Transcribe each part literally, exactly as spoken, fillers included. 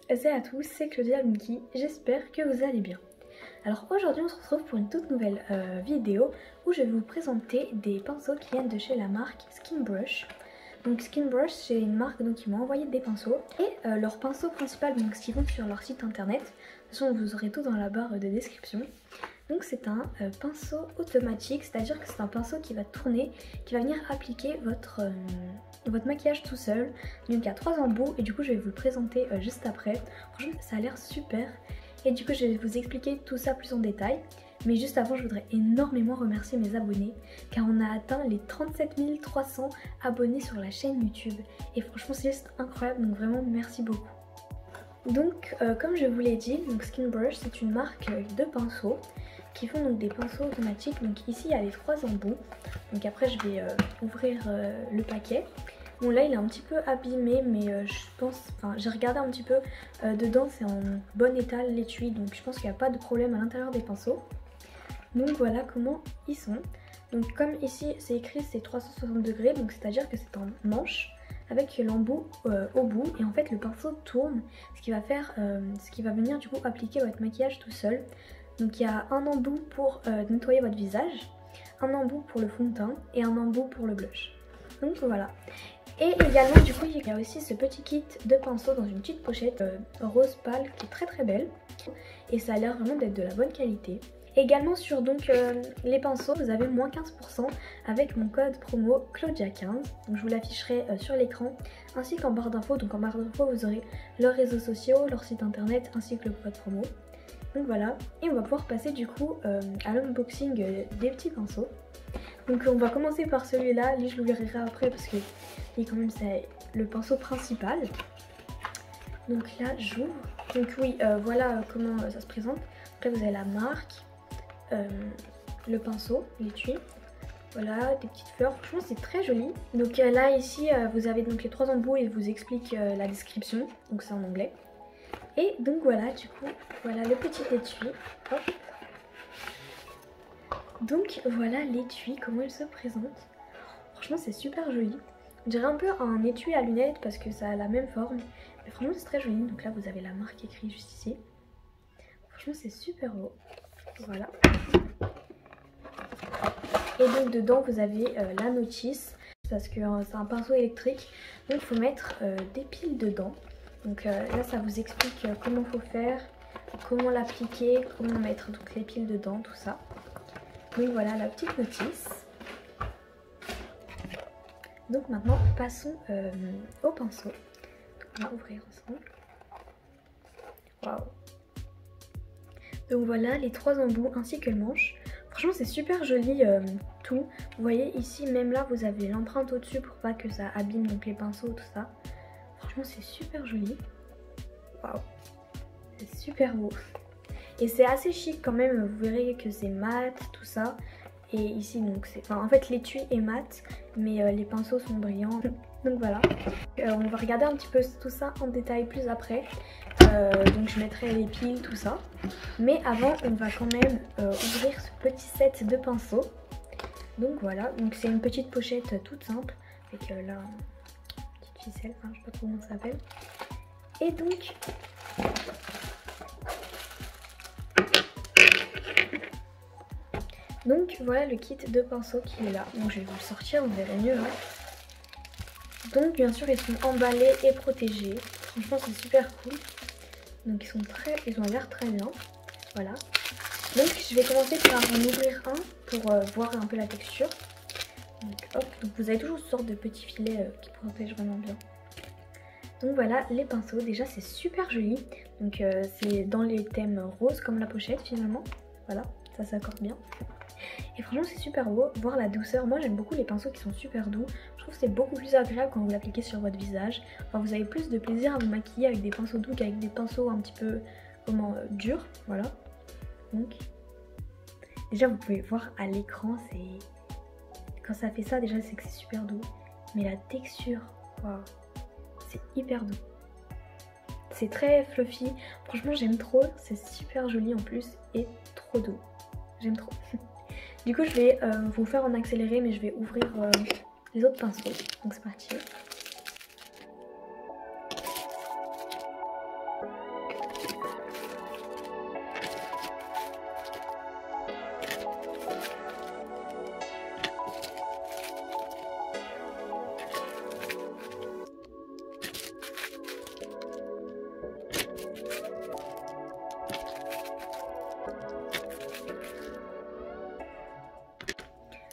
et à tous, c'est Claudia Lunky, j'espère que vous allez bien. Alors aujourd'hui on se retrouve pour une toute nouvelle euh, vidéo où je vais vous présenter des pinceaux qui viennent de chez la marque Skinbrush. Donc Skinbrush c'est une marque donc, qui m'a envoyé des pinceaux et euh, leur pinceau principal, donc qui vont sur leur site internet. De toute façon vous aurez tout dans la barre de description. Donc c'est un euh, pinceau automatique, c'est-à-dire que c'est un pinceau qui va tourner, qui va venir appliquer votre, euh, votre maquillage tout seul. Donc il y a trois embouts et du coup je vais vous le présenter euh, juste après. Franchement ça a l'air super et du coup je vais vous expliquer tout ça plus en détail. Mais juste avant je voudrais énormément remercier mes abonnés car on a atteint les trente-sept mille trois cents abonnés sur la chaîne YouTube. Et franchement c'est juste incroyable, donc vraiment merci beaucoup. Donc euh, comme je vous l'ai dit, donc Skinbrush c'est une marque de pinceaux qui font donc des pinceaux automatiques. Donc ici il y a les trois embouts. Donc après je vais euh, ouvrir euh, le paquet. Bon là il est un petit peu abîmé mais euh, je pense, enfin j'ai regardé un petit peu euh, dedans, c'est en bon état l'étui, donc je pense qu'il n'y a pas de problème à l'intérieur des pinceaux. Donc voilà comment ils sont. Donc comme ici c'est écrit c'est trois cent soixante degrés, donc c'est à dire que c'est en manche avec l'embout euh, au bout et en fait le pinceau tourne, ce qui va faire, euh, ce qui va venir du coup appliquer votre maquillage tout seul. Donc il y a un embout pour euh, nettoyer votre visage, un embout pour le fond de teint et un embout pour le blush. Donc voilà. Et également du coup il y a aussi ce petit kit de pinceaux dans une petite pochette euh, rose pâle qui est très très belle et ça a l'air vraiment d'être de la bonne qualité. Également sur donc euh, les pinceaux vous avez moins quinze pour cent avec mon code promo Claudia quinze. Donc je vous l'afficherai euh, sur l'écran ainsi qu'en barre d'infos. Donc en barre d'infos vous aurez leurs réseaux sociaux, leur site internet ainsi que le code promo. Donc voilà, et on va pouvoir passer du coup euh, à l'unboxing euh, des petits pinceaux. Donc on va commencer par celui-là, lui je l'ouvrirai après parce que lui quand même c'est le pinceau principal. Donc là j'ouvre, donc oui euh, voilà comment euh, ça se présente. Après vous avez la marque, euh, le pinceau, l'étui, voilà des petites fleurs, franchement c'est très joli. Donc euh, là ici euh, vous avez donc les trois embouts et je vous explique euh, la description, donc c'est en anglais. Et donc voilà, du coup, voilà le petit étui. Hop. Donc voilà l'étui, comment il se présente. Franchement c'est super joli. On dirait un peu un étui à lunettes parce que ça a la même forme. Mais franchement c'est très joli. Donc là vous avez la marque écrite juste ici. Franchement c'est super beau. Voilà. Et donc dedans vous avez euh, la notice. Parce que euh, c'est un pinceau électrique. Donc il faut mettre euh, des piles dedans. Donc euh, là ça vous explique euh, comment faut faire, comment l'appliquer, comment mettre donc, les piles dedans, tout ça. Donc voilà la petite notice. Donc maintenant passons euh, au pinceau. Donc, on va ouvrir ensemble. Waouh. Donc voilà les trois embouts ainsi que le manche. Franchement c'est super joli euh, tout. Vous voyez ici même là vous avez l'empreinte au dessus pour pas que ça abîme donc les pinceaux, tout ça. Franchement c'est super joli. Waouh, c'est super beau. Et c'est assez chic quand même, vous verrez que c'est mat, tout ça. Et ici donc c'est, enfin en fait l'étui est mat, mais euh, les pinceaux sont brillants. Donc voilà, euh, on va regarder un petit peu tout ça en détail plus après. Euh, donc je mettrai les piles, tout ça. Mais avant on va quand même euh, ouvrir ce petit set de pinceaux. Donc voilà, donc c'est une petite pochette toute simple avec euh, là une petite ficelle, enfin je sais pas trop comment ça s'appelle. Et donc donc voilà le kit de pinceaux qui est là. Donc je vais vous le sortir, vous verrez mieux hein. Donc bien sûr ils sont emballés et protégés. Franchement c'est super cool. Donc ils sont très, ils ont l'air très bien. Voilà. Donc je vais commencer par en ouvrir un pour euh, voir un peu la texture. Donc hop, donc vous avez toujours une sorte de petit filet euh, qui protège vraiment bien. Donc voilà les pinceaux, déjà c'est super joli. Donc euh, c'est dans les thèmes roses comme la pochette finalement. Voilà, ça s'accorde bien. Et franchement c'est super beau, voir la douceur. Moi j'aime beaucoup les pinceaux qui sont super doux. Je trouve que c'est beaucoup plus agréable quand vous l'appliquez sur votre visage. Enfin, vous avez plus de plaisir à vous maquiller avec des pinceaux doux qu'avec des pinceaux un petit peu comment euh, durs. Voilà. Donc déjà vous pouvez voir à l'écran, c'est quand ça fait ça déjà c'est que c'est super doux. Mais la texture, waouh, c'est hyper doux. C'est très fluffy. Franchement j'aime trop, c'est super joli en plus et trop doux. J'aime trop. Du coup je vais euh, vous faire en accéléré mais je vais ouvrir euh, les autres pinceaux. Donc c'est parti.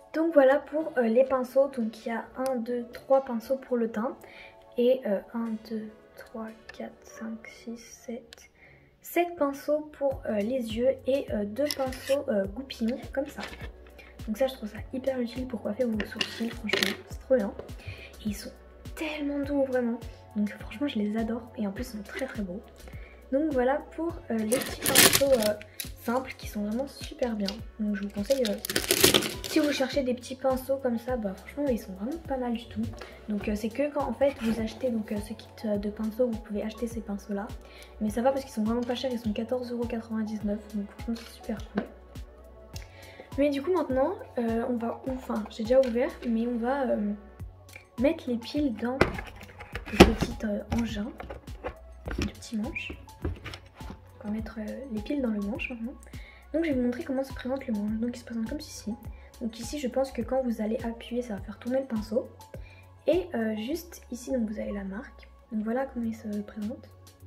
Donc voilà pour euh, les pinceaux. Donc il y a un, deux, trois pinceaux pour le teint. Et euh, un, deux, trois, quatre, cinq, six, sept... sept pinceaux pour euh, les yeux et euh, deux pinceaux euh, goupillons comme ça. Donc ça je trouve ça hyper utile pour coiffer vos sourcils, franchement c'est trop bien. Et ils sont tellement doux vraiment, donc franchement je les adore et en plus ils sont très très beaux. Donc voilà pour euh, les petits pinceaux euh, simples qui sont vraiment super bien. Donc je vous conseille, euh, si vous cherchez des petits pinceaux comme ça, bah franchement ils sont vraiment pas mal du tout. Donc euh, c'est que quand en fait vous achetez donc, euh, ce kit de pinceaux, vous pouvez acheter ces pinceaux là. Mais ça va parce qu'ils sont vraiment pas chers, ils sont quatorze euros quatre-vingt-dix-neuf, donc franchement c'est super cool. Mais du coup maintenant euh, on va, enfin j'ai déjà ouvert, mais on va euh, mettre les piles dans le petit euh, engin, le petit manche. On va mettre euh, les piles dans le manche maintenant. Donc je vais vous montrer comment se présente le manche. Donc il se présente comme ceci. Donc ici je pense que quand vous allez appuyer ça va faire tourner le pinceau. Et euh, juste ici donc vous avez la marque. Donc voilà comment il se présente.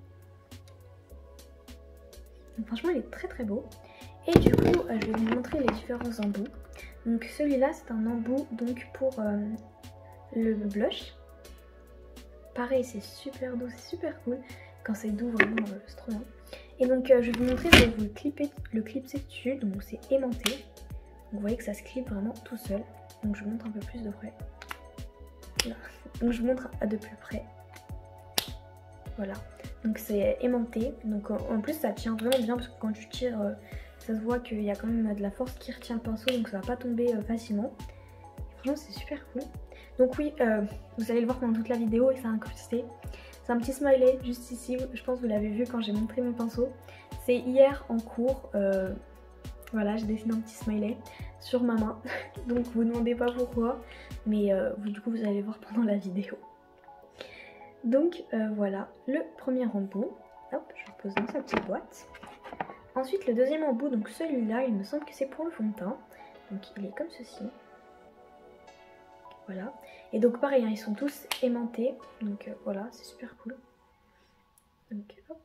Donc franchement il est très très beau. Et du coup euh, je vais vous montrer les différents embouts. Donc celui-là c'est un embout donc pour euh, le blush. Pareil c'est super doux, c'est super cool. Quand c'est doux vraiment euh, c'est trop bien. Et donc euh, je vais vous montrer, je vais vous le clipper, le clipser dessus, donc c'est aimanté. Donc vous voyez que ça se clip vraiment tout seul. Donc je vous montre un peu plus de près. Là. Donc je vous montre de plus près. Voilà. Donc c'est aimanté. Donc en plus ça tient vraiment bien parce que quand tu tires, euh, ça se voit qu'il y a quand même de la force qui retient le pinceau, donc ça va pas tomber euh, facilement. Et franchement c'est super cool. Donc oui, euh, vous allez le voir pendant toute la vidéo et ça a incrusté. C'est un petit smiley juste ici, je pense que vous l'avez vu quand j'ai montré mon pinceau. C'est hier en cours, euh, voilà j'ai dessiné un petit smiley sur ma main. Donc vous ne demandez pas pourquoi, mais euh, vous, du coup vous allez voir pendant la vidéo. Donc euh, voilà le premier embout, hop je le pose dans sa petite boîte. Ensuite le deuxième embout, donc celui-là il me semble que c'est pour le fond de teint. Donc il est comme ceci. Voilà, et donc pareil, hein, ils sont tous aimantés, donc euh, voilà, c'est super cool. Donc hop.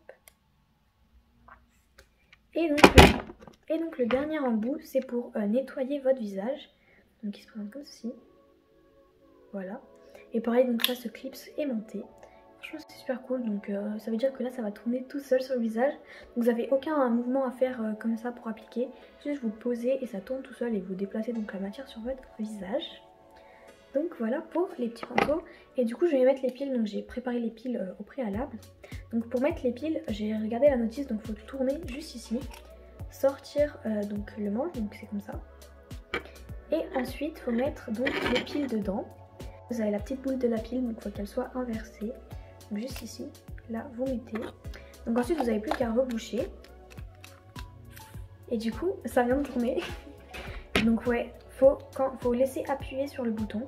Et donc, le, et donc le dernier embout, c'est pour euh, nettoyer votre visage. Donc il se présente comme ceci. Voilà. Et pareil, donc ça se clipse aimanté. Franchement c'est super cool, donc euh, ça veut dire que là ça va tourner tout seul sur le visage. Donc vous n'avez aucun mouvement à faire euh, comme ça pour appliquer. Juste vous posez et ça tourne tout seul et vous déplacez donc la matière sur votre visage. Donc voilà pour les petits pinceaux. Et du coup je vais mettre les piles, donc j'ai préparé les piles euh, au préalable. Donc pour mettre les piles, j'ai regardé la notice, donc il faut tourner juste ici. Sortir euh, donc le manche, donc c'est comme ça. Et ensuite il faut mettre donc les piles dedans. Vous avez la petite boule de la pile, donc il faut qu'elle soit inversée. Donc juste ici, là vous mettez. Donc ensuite vous n'avez plus qu'à reboucher. Et du coup ça vient de tourner. Donc ouais, faut, quand, faut laisser appuyer sur le bouton.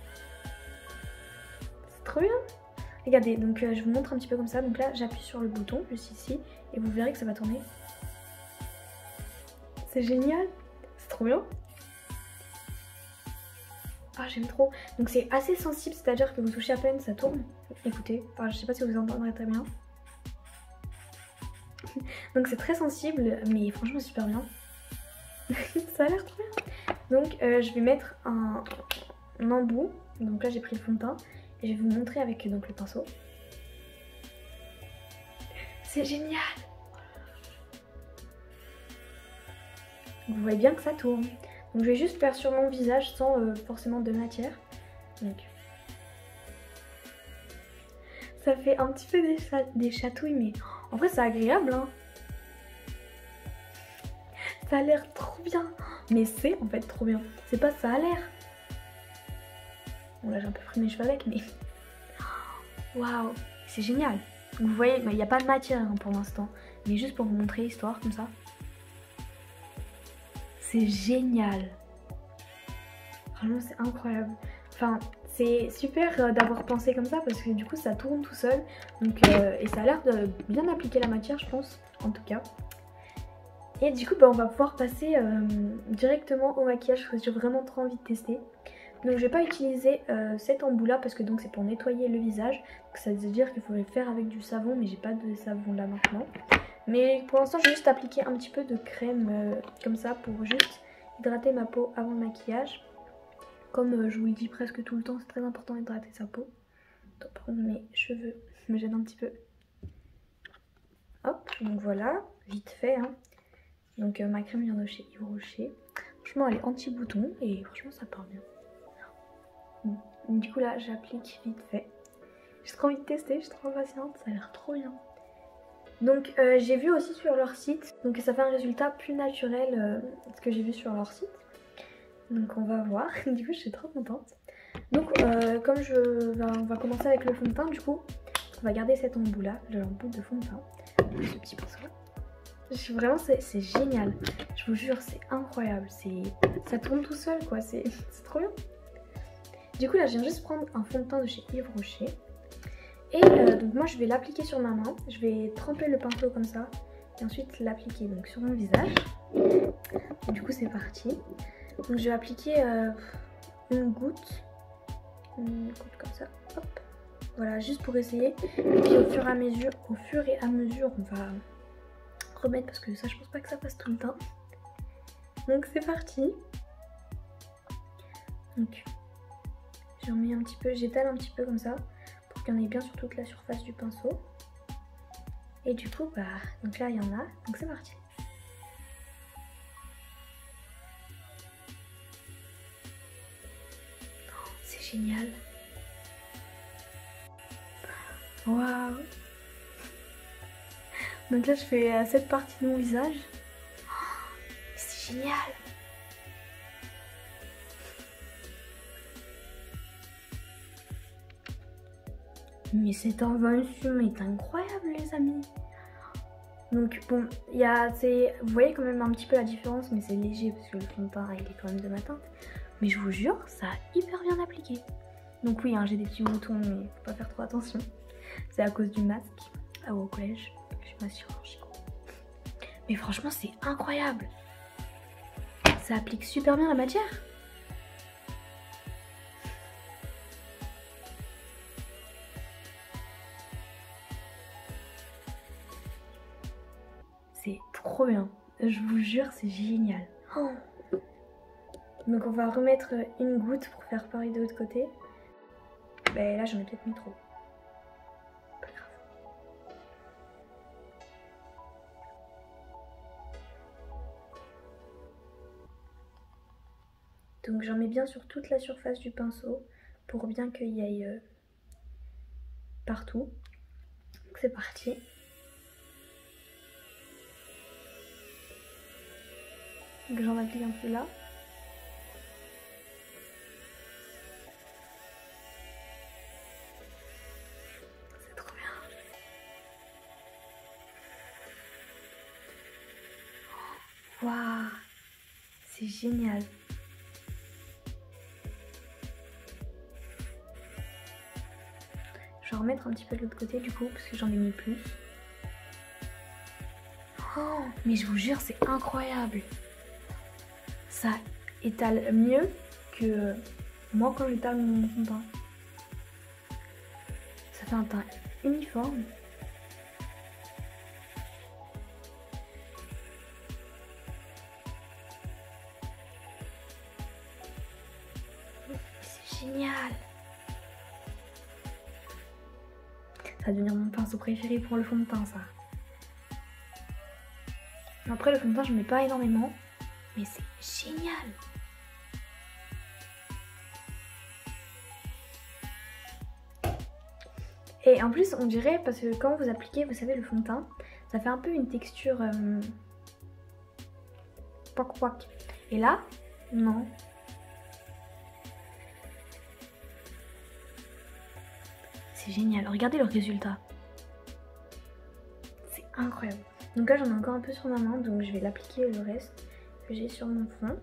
C'est trop bien. Regardez, donc euh, je vous montre un petit peu comme ça. Donc là j'appuie sur le bouton juste ici et vous verrez que ça va tourner. C'est génial, c'est trop bien. Ah j'aime trop. Donc c'est assez sensible, c'est à dire que vous touchez à peine, ça tourne. Écoutez, enfin, je sais pas si vous entendrez très bien. Donc c'est très sensible, mais franchement super bien. Ça a l'air trop bien. Donc euh, je vais mettre un, un embout. Donc là j'ai pris le fond de teint et je vais vous montrer avec donc le pinceau. C'est génial. Vous voyez bien que ça tourne. Donc je vais juste faire sur mon visage sans euh, forcément de matière. Donc ça fait un petit peu des, cha des chatouilles, mais en vrai c'est agréable hein. Ça a l'air trop bien. Mais c'est en fait trop bien. C'est pas ça a l'air. Bon là j'ai un peu pris mes cheveux avec, mais waouh, c'est génial. Donc, vous voyez, il n'y a pas de matière hein, pour l'instant, mais juste pour vous montrer l'histoire comme ça. C'est génial. Vraiment c'est incroyable. Enfin c'est super euh, d'avoir pensé comme ça parce que du coup ça tourne tout seul. Donc, euh, et ça a l'air de bien appliquer la matière je pense, en tout cas. Et du coup bah, on va pouvoir passer euh, directement au maquillage parce que j'ai vraiment trop envie de tester. Donc je vais pas utiliser euh, cet embout là parce que donc c'est pour nettoyer le visage. Donc ça veut dire qu'il faudrait le faire avec du savon, mais j'ai pas de savon là maintenant. Mais pour l'instant je vais juste appliquer un petit peu de crème euh, comme ça pour juste hydrater ma peau avant le maquillage. Comme euh, je vous le dis presque tout le temps, c'est très important d'hydrater sa peau. Donc, par contre mes cheveux me gênent un petit peu. Hop, donc voilà, vite fait. Hein. Donc euh, ma crème vient de chez Yves Rocher. Franchement elle est anti-bouton et franchement ça part bien. Donc, du coup là j'applique vite fait. J'ai trop envie de tester, je suis trop impatiente, ça a l'air trop bien. Donc euh, j'ai vu aussi sur leur site, donc ça fait un résultat plus naturel euh, ce que j'ai vu sur leur site. Donc on va voir, du coup je suis trop contente. Donc euh, comme je ben, on va commencer avec le fond de teint, du coup on va garder cet embout là, l'embout de fond de teint, ce petit pinceau là. Je, vraiment c'est génial, je vous jure c'est incroyable, ça tourne tout seul quoi, c'est trop bien. Du coup là je viens juste prendre un fond de teint de chez Yves Rocher. Et euh, donc moi je vais l'appliquer sur ma main, je vais tremper le pinceau comme ça et ensuite l'appliquer donc sur mon visage. Et du coup c'est parti. Donc je vais appliquer euh, une goutte, une goutte comme ça, hop. Voilà, juste pour essayer. Et puis au fur et à mesure, au fur et à mesure on va remettre parce que ça je pense pas que ça passe tout le temps. Donc c'est parti. Donc j'en mets un petit peu, j'étale un petit peu comme ça. Il y en ait bien sur toute la surface du pinceau. Et du coup, bah, donc là il y en a, donc c'est parti. Oh, c'est génial. Waouh. Donc là je fais euh, cette partie de mon visage. Oh, c'est génial. Mais cette invention est incroyable les amis. Donc bon, il y a, vous voyez quand même un petit peu la différence, mais c'est léger parce que le fond de teint il est quand même de ma teinte. Mais je vous jure, ça a hyper bien appliqué. Donc oui, hein, j'ai des petits boutons, mais faut pas faire trop attention. C'est à cause du masque ah, au collège. Je suis ma chirurgie. Mais franchement, c'est incroyable. Ça applique super bien la matière. C'est trop bien, je vous jure c'est génial. Oh. Donc on va remettre une goutte pour faire pareil de l'autre côté. Ben là j'en ai peut-être mis trop. Pas grave. Donc j'en mets bien sur toute la surface du pinceau pour bien qu'il y aille euh, partout. Donc c'est parti. Donc j'en applique un peu là. C'est trop bien. Waouh, c'est génial. Je vais remettre un petit peu de l'autre côté du coup parce que j'en ai mis plus. Oh, mais je vous jure c'est incroyable. Ça étale mieux que moi quand j'étale mon fond de teint. Ça fait un teint uniforme. C'est génial. Ça va devenir mon pinceau préféré pour le fond de teint ça. Après le fond de teint je mets pas énormément. Mais c'est génial. Et en plus on dirait, parce que quand vous appliquez, vous savez le fond de teint, ça fait un peu une texture euh, poc poc. Et là, non. C'est génial, regardez le résultat. C'est incroyable. Donc là j'en ai encore un peu sur ma main, donc je vais l'appliquer le reste que j'ai sur mon fond.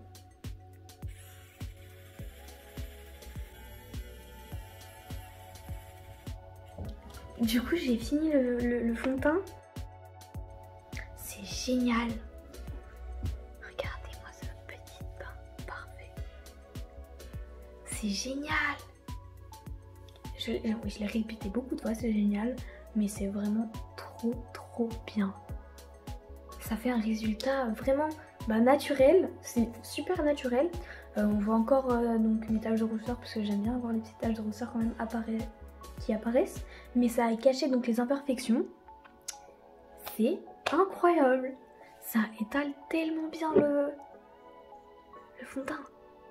Du coup j'ai fini le, le, le fond de teint. C'est génial. Regardez-moi ce petit teint parfait. C'est génial. Je, je, je l'ai répété beaucoup de fois, c'est génial. Mais c'est vraiment trop trop bien. Ça fait un résultat vraiment bah, naturel, c'est super naturel. Euh, on voit encore euh, donc mes taches de rousseur parce que j'aime bien avoir les petites taches de rousseur quand même appara qui apparaissent. Mais ça a caché donc les imperfections. C'est incroyable. Ça étale tellement bien le, le fond de teint.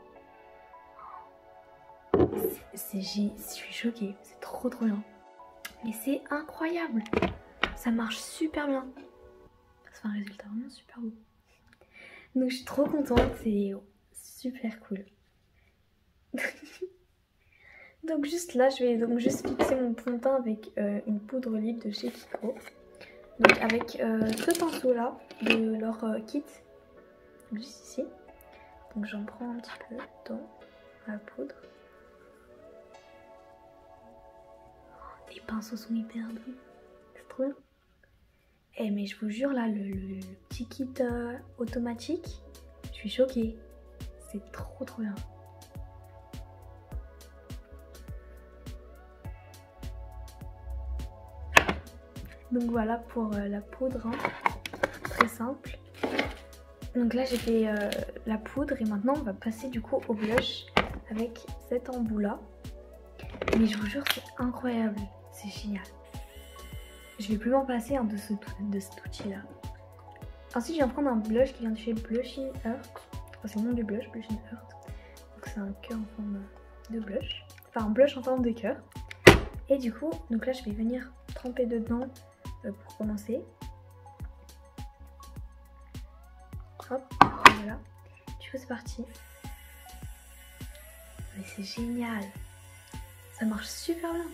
C'est, je suis choquée, c'est trop trop bien. Mais c'est incroyable. Ça marche super bien. Ça fait un résultat vraiment super beau. Donc je suis trop contente, c'est super cool. Donc juste là, je vais donc juste fixer mon fond de teint avec euh, une poudre libre de chez Kiko. Donc avec euh, ce pinceau là de leur euh, kit, juste ici. Donc j'en prends un petit peu dans la poudre. Oh, les pinceaux sont hyper doux, c'est trop bien. Eh mais je vous jure là, le, le, le petit kit euh, automatique, je suis choquée. C'est trop trop bien. Donc voilà pour euh, la poudre, hein. Très simple. Donc là j'ai fait euh, la poudre et maintenant on va passer du coup au blush avec cet embout là. Mais je vous jure c'est incroyable, c'est génial. Je vais plus m'en passer hein, de, ce, de cet outil là. Ensuite je viens prendre un blush qui vient de chez Blushing Earth. Enfin, c'est le nom du blush, Blushing Earth. Donc c'est un cœur en forme de blush. Enfin un blush en forme de cœur. Et du coup, donc là je vais venir tremper dedans euh, pour commencer. Hop, voilà. Du coup c'est parti. Mais c'est génial. Ça marche super bien.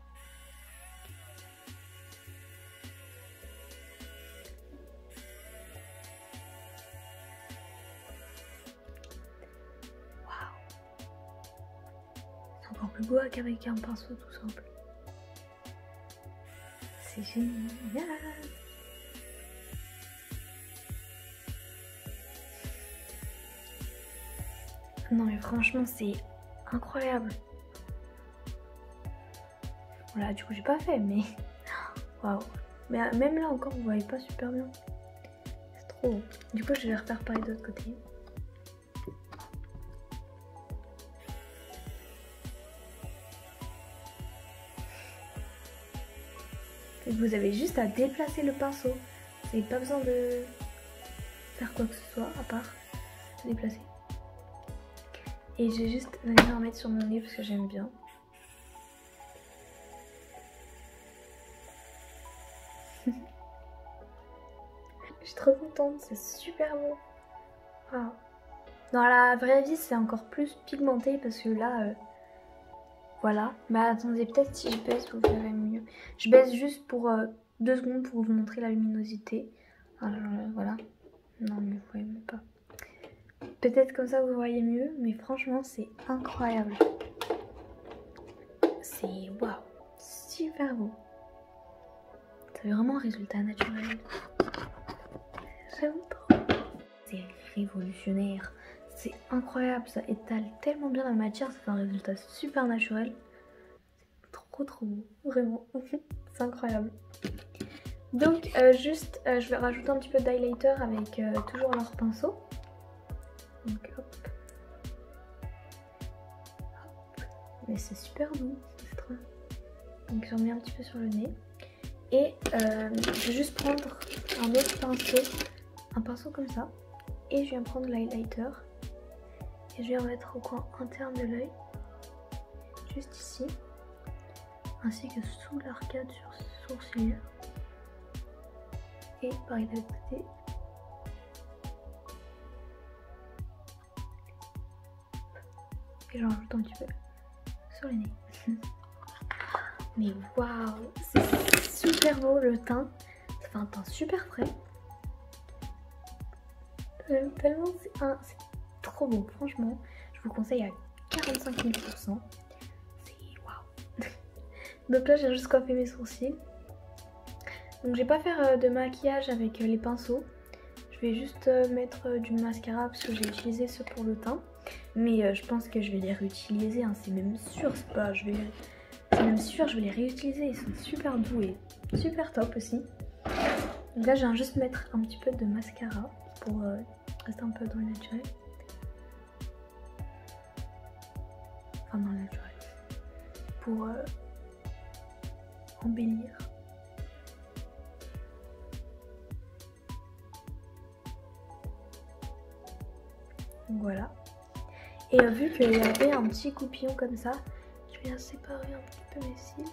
Encore plus beau qu'avec un pinceau tout simple. C'est génial. Non mais franchement c'est incroyable. Voilà, du coup j'ai pas fait mais waouh. Mais même là encore vous voyez pas super bien. C'est trop beau. Du coup je vais refaire pareil de l'autre côté. Vous avez juste à déplacer le pinceau. Vous n'avez pas besoin de faire quoi que ce soit à part déplacer. Et j'ai juste venir en mettre sur mon nez parce que j'aime bien. Je suis trop contente, c'est super beau. Wow. Dans la vraie vie c'est encore plus pigmenté parce que là... Euh, Voilà, bah attendez, peut-être si je baisse vous verrez mieux. Je baisse juste pour euh, deux secondes pour vous montrer la luminosité. Alors euh, voilà, non mais vous voyez même pas. Peut-être comme ça vous voyez mieux, mais franchement c'est incroyable. C'est waouh, super beau. C'est vraiment un résultat naturel. J'aime trop. C'est révolutionnaire. C'est incroyable, ça étale tellement bien la matière, ça fait un résultat super naturel. C'est trop trop beau, vraiment, c'est incroyable. Donc euh, juste, euh, je vais rajouter un petit peu d'highlighter avec euh, toujours leur pinceau. Donc hop. Hop. Mais c'est super doux, c'est trop bien. Donc j'en mets un petit peu sur le nez. Et euh, je vais juste prendre un autre pinceau, un pinceau comme ça. Et je viens prendre l'highlighter. Et je vais en mettre au coin interne de l'œil, juste ici, ainsi que sous l'arcade sourcilière. Et pareil de l'autre côté. Et j'en rajoute un petit peu sur les nez. Mais waouh, c'est super beau le teint. Ça fait un teint super frais. Euh, tellement c'est un... trop beau, franchement, je vous conseille à quarante-cinq mille pour cent. C'est waouh. Donc là j'ai juste coiffé mes sourcils. Donc je vais pas faire euh, de maquillage avec euh, les pinceaux. Je vais juste euh, mettre euh, du mascara parce que j'ai utilisé ceux pour le teint. Mais euh, je pense que je vais les réutiliser, hein, c'est même sûr, c'est pas, je vais, c'est même sûr, je vais les réutiliser. Ils sont super doux et super top aussi. Donc là je viens juste mettre un petit peu de mascara pour euh, rester un peu dans le naturel. enfin dans le naturel, pour euh, embellir. Donc voilà. Et euh, vu qu'il y avait un petit coupillon comme ça, je viens séparer un petit peu mes cils.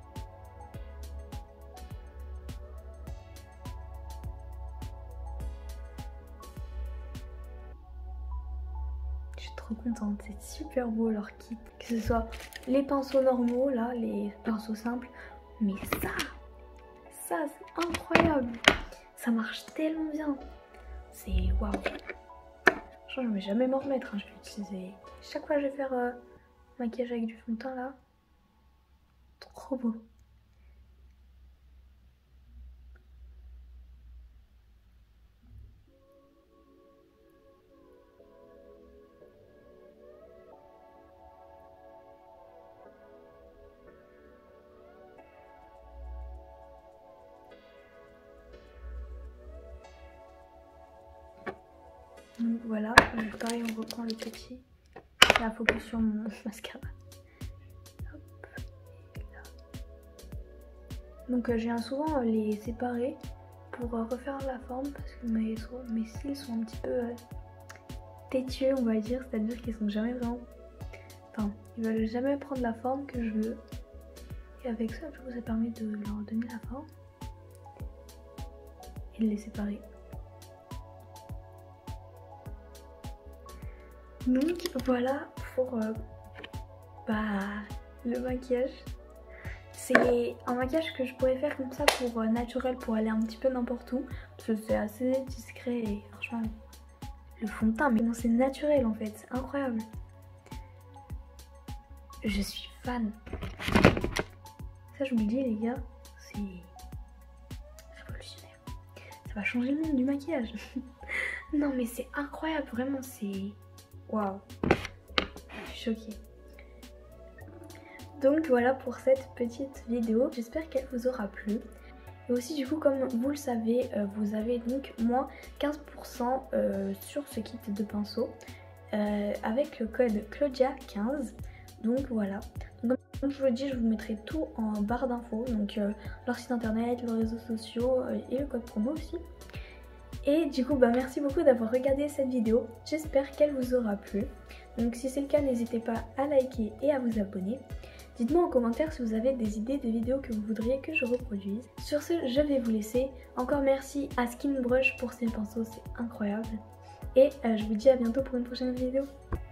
Je suis trop contente, c'est super beau leur kit. Que ce soit les pinceaux normaux, là, les pinceaux simples, mais ça, ça c'est incroyable. Ça marche tellement bien. C'est waouh. Je ne vais jamais m'en remettre, hein. Je vais l'utiliser chaque fois que je vais faire euh, maquillage avec du fond de teint là. Trop beau. Donc voilà, donc pareil on reprend le petit. Là focus sur mon mascara. Hop, là. Donc euh, je viens souvent euh, les séparer pour euh, refaire la forme parce que mes, mes cils sont un petit peu euh, têtus on va dire, c'est-à-dire qu'ils sont jamais vraiment... Enfin, ils veulent jamais prendre la forme que je veux. Et avec ça, du coup, ça permet de leur donner la forme et de les séparer. Donc voilà pour euh, bah, le maquillage. C'est un maquillage que je pourrais faire comme ça pour euh, naturel, pour aller un petit peu n'importe où. Parce que c'est assez discret et franchement, le fond de teint, mais non c'est naturel en fait, c'est incroyable. Je suis fan. Ça je vous le dis les gars, c'est révolutionnaire. Ça va changer le monde du maquillage. Non mais c'est incroyable, vraiment c'est... Waouh, je suis choquée. Donc voilà pour cette petite vidéo, j'espère qu'elle vous aura plu. Et aussi du coup comme vous le savez, euh, vous avez donc moins quinze pour cent euh, sur ce kit de pinceau euh, avec le code Claudia quinze. Donc voilà. Donc, comme je vous le dis, je vous mettrai tout en barre d'infos, donc euh, leur site internet, leurs réseaux sociaux euh, et le code promo aussi. Et du coup bah merci beaucoup d'avoir regardé cette vidéo, j'espère qu'elle vous aura plu. Donc si c'est le cas, n'hésitez pas à liker et à vous abonner. Dites-moi en commentaire si vous avez des idées de vidéos que vous voudriez que je reproduise. Sur ce, je vais vous laisser. Encore merci à Skin Brush pour ses pinceaux, c'est incroyable. Et euh, je vous dis à bientôt pour une prochaine vidéo.